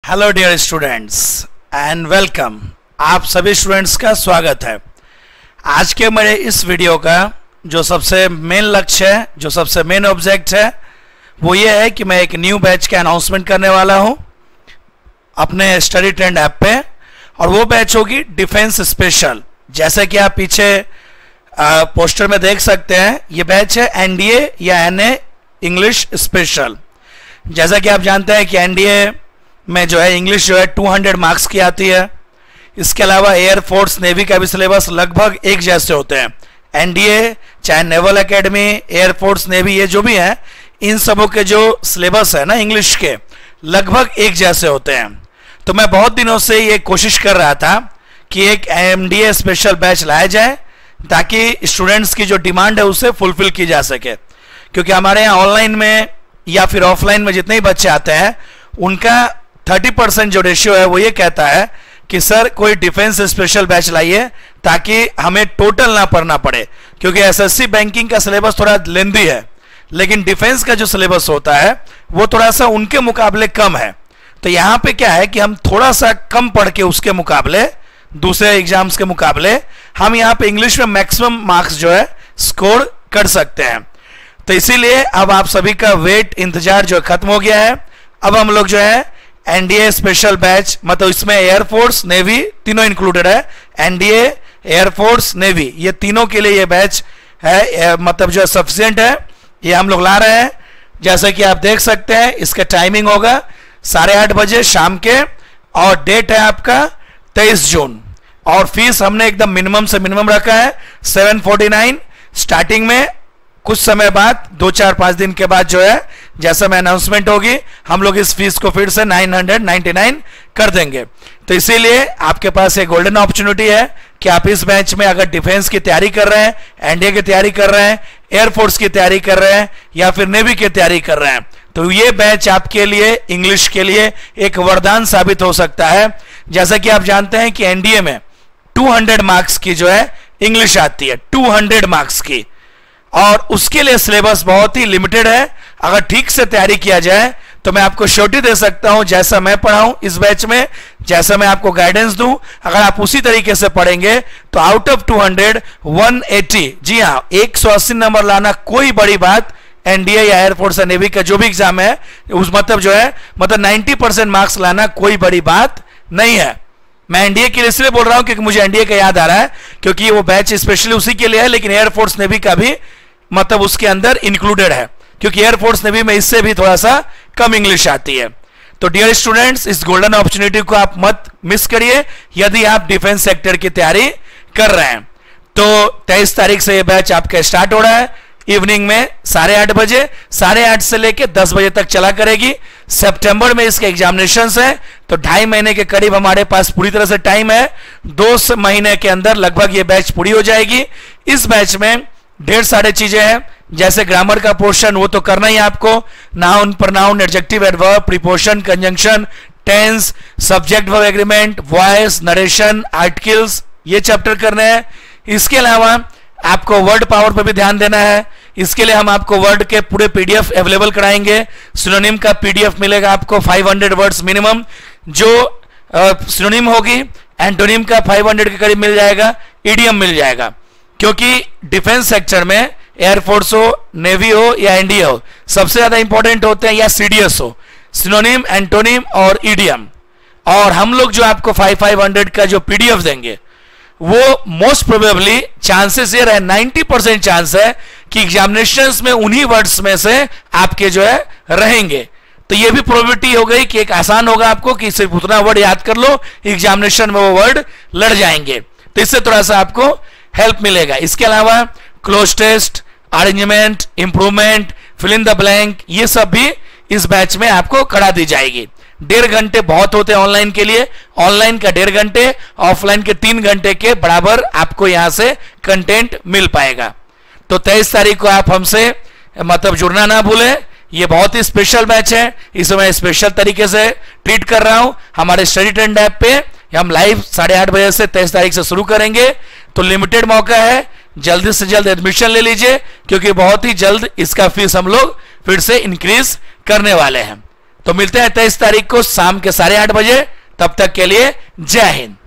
Hello dear students and welcome. आप सभी students का स्वागत है। आज के मेरे इस वीडियो का जो सबसे मेन लक्ष्य है, जो सबसे मेन ऑब्जेक्ट है, वो ये है कि मैं एक न्यू बैच का अनाउंसमेंट करने वाला हूँ अपने स्टडी ट्रेंड ऐप पे, और वो बैच होगी डिफेंस स्पेशल। जैसे कि आप पीछे पोस्टर में देख सकते हैं, ये बैच है एनडीए या एनए इंग्लिश स्पेशल। जैसा कि आप जानते हैं कि एनडीए में जो है इंग्लिश जो है 200 मार्क्स की आती है। इसके अलावा एयरफोर्स नेवी का भी सिलेबस लगभग एक जैसे होते हैं। एनडीए चाहे नेवल एकेडमी, एयरफोर्स नेवी, ये जो भी है, इन सबों के जो सिलेबस है ना इंग्लिश के, लगभग एक जैसे होते हैं। तो मैं बहुत दिनों से ये कोशिश कर रहा था कि एक एनडीए स्पेशल बैच लाया जाए ताकि स्टूडेंट्स की जो डिमांड है उसे फुलफिल की जा सके। क्योंकि हमारे यहाँ ऑनलाइन में या फिर ऑफलाइन में जितने ही बच्चे आते हैं उनका 30% जो रेशियो है वो ये कहता है कि सर कोई डिफेंस स्पेशल बैच लाइए ताकि हमें टोटल ना पढ़ना पड़े। क्योंकि एसएससी बैंकिंग का सिलेबस थोड़ा लेंदी है, लेकिन डिफेंस का जो सिलेबस होता है वो थोड़ा सा उनके मुकाबले कम है। तो यहाँ पे क्या है कि हम थोड़ा सा कम पढ़ के उसके मुकाबले, दूसरे एग्जाम्स के मुकाबले, हम यहाँ पे इंग्लिश में मैक्सिमम मार्क्स जो है स्कोर कर सकते हैं। तो इसीलिए अब आप सभी का वेट, इंतजार जो खत्म हो गया है। अब हम लोग जो है एनडीए स्पेशल बैच, मतलब इसमें एयरफोर्स नेवी तीनों इंक्लूडेड है। एनडीए, एयरफोर्स, नेवी, ये तीनों के लिए ये बैच है, मतलब जो है सफिशिएंट है, ये हम लोग ला रहे हैं। जैसे कि आप देख सकते हैं, इसका टाइमिंग होगा 8:30 बजे शाम के, और डेट है आपका 23 जून। और फीस हमने एकदम मिनिमम से मिनिमम रखा है 749। स्टार्टिंग में कुछ समय बाद 2-4-5 दिन के बाद जो है, जैसा मैं अनाउंसमेंट होगी, हम लोग इस फीस को फिर से 999 कर देंगे। तो इसीलिए आपके पास एक गोल्डन अपॉर्चुनिटी है कि आप इस बैच में अगर डिफेंस की तैयारी कर रहे हैं, एनडीए की तैयारी कर रहे हैं, एयरफोर्स की तैयारी कर रहे हैं, या फिर नेवी की तैयारी कर रहे हैं, तो ये बैच आपके लिए, इंग्लिश के लिए एक वरदान साबित हो सकता है। जैसा कि आप जानते हैं कि एनडीए में 200 मार्क्स की जो है इंग्लिश आती है, 200 मार्क्स की, और उसके लिए सिलेबस बहुत ही लिमिटेड है। अगर ठीक से तैयारी किया जाए तो मैं आपको श्योरिटी दे सकता हूं, जैसा मैं पढ़ाऊं इस बैच में, जैसा मैं आपको गाइडेंस दूं, अगर आप उसी तरीके से पढ़ेंगे तो आउट ऑफ 200 180, जी हां, 180 नंबर लाना कोई बड़ी बात, एनडीए या एयरफोर्स या नेवी का जो भी एग्जाम है उस मतलब जो है, मतलब 90% मार्क्स लाना कोई बड़ी बात नहीं है। मैं एनडीए के लिए इसलिए बोल रहा हूं क्योंकि मुझे एनडीए का याद आ रहा है, क्योंकि वो बैच स्पेशली उसी के लिए है, लेकिन एयरफोर्स नेवी का भी मतलब उसके अंदर इंक्लूडेड है, क्योंकि एयरफोर्स नेवी में इससे भी थोड़ा सा कम इंग्लिश आती है। तो डियर स्टूडेंट्स, इस गोल्डन अपॉर्चुनिटी को आप मत मिस करिए यदि आप डिफेंस सेक्टर की तैयारी कर रहे हैं। तो 23 तारीख से ये बैच आपका स्टार्ट हो रहा है, इवनिंग में 8:30 बजे, 8:30 से लेके 10 बजे तक चला करेगी। सितंबर में इसके एग्जामिनेशंस है, तो 2.5 महीने के करीब हमारे पास पूरी तरह से टाइम है। 2 महीने के अंदर लगभग ये बैच पूरी हो जाएगी। इस बैच में ढेर सारे चीजें हैं, जैसे ग्रामर का पोर्शन, वो तो करना ही आपको, noun, pronoun, adjective, adverb, preposition, conjunction, tense, subject verb agreement, voice, narration, articles, ये चैप्टर करने हैं। इसके अलावा आपको वर्ड पावर पर भी ध्यान देना है। इसके लिए हम आपको वर्ड के पूरे पीडीएफ अवेलेबल कराएंगे। सिनोनिम का पीडीएफ मिलेगा आपको 500 वर्ड्स मिनिमम, जो सिनोनिम होगी। एंटोनिम का 500 के करीब मिल जाएगा, ईडियम मिल जाएगा। क्योंकि डिफेंस सेक्टर में एयरफोर्स हो, नेवी हो या एनडीए हो, सबसे ज्यादा इंपॉर्टेंट होते हैं, या सीडीएस हो, सिनोनिम, एंटोनिम और ईडियम। और हम लोग जो आपको 500 का जो पीडीएफ देंगे, वो मोस्ट प्रोबेबली चांसेस ये रहे, 90% चांस है कि एग्जामिनेशंस में उन्हीं वर्ड्स में से आपके जो है रहेंगे। तो ये भी प्रोबेबिलिटी हो गई कि एक आसान होगा आपको कि सिर्फ उतना वर्ड याद कर लो, एग्जामिनेशन में वो वर्ड लड़ जाएंगे। तो इससे थोड़ा सा आपको हेल्प मिलेगा। इसके अलावा cloze test, arrangement, improvement, fill in the blank, ये सब भी इस बैच में आपको करा दी जाएगी। 1.5 घंटे बहुत होते हैं ऑनलाइन के लिए, ऑनलाइन का 1.5 घंटे, ऑफलाइन के 3 घंटे के बराबर आपको यहां से कंटेंट मिल पाएगा। तो 23 तारीख को आप हमसे मतलब जुड़ना ना भूलें। ये बहुत ही स्पेशल बैच है, इसे मैं स्पेशल तरीके से ट्रीट कर रहा हूं। हमारे स्टडी ट्रेंड ऐप पे हम लाइव 8:30 बजे से 23 तारीख से शुरू करेंगे। तो लिमिटेड मौका है, जल्दी से जल्द एडमिशन ले लीजिए, क्योंकि बहुत ही जल्द इसका फीस हम लोग फिर से इंक्रीज करने वाले हैं। तो मिलते हैं 23 तारीख को शाम के 8:30 बजे। तब तक के लिए जय हिंद।